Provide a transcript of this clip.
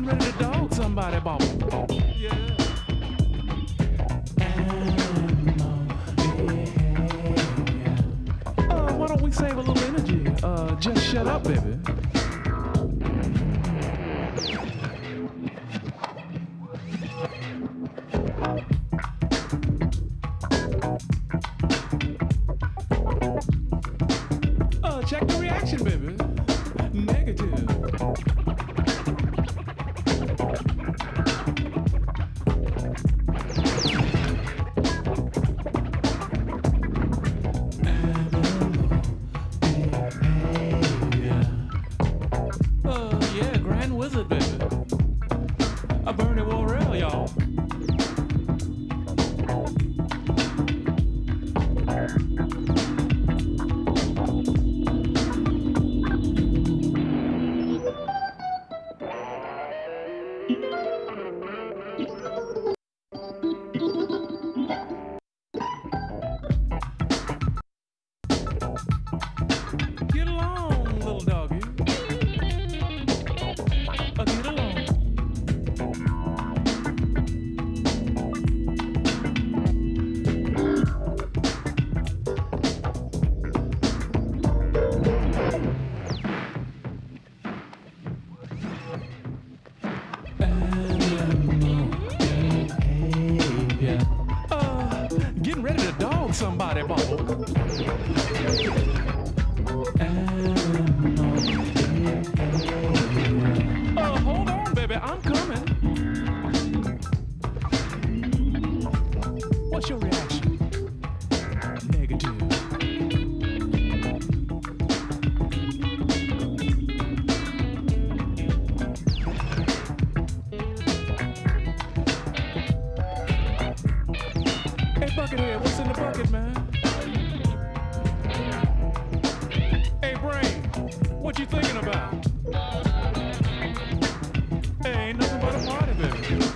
getting ready to dog somebody, Bob. Yeah. Why don't we save a little energy? Just shut up, baby. Check the reaction, baby. Negative. Yeah, Grand Wizard, baby. A Bernie Worrell, y'all. Get along, little doggy. Get along. Getting ready to dog somebody, Bob. Hold on, baby, I'm coming. What's your reaction? Negative. Hey, Buckethead, what's in the bucket, man? Hey, Brain, what you thinking about? Hey, ain't nothing but a party, baby.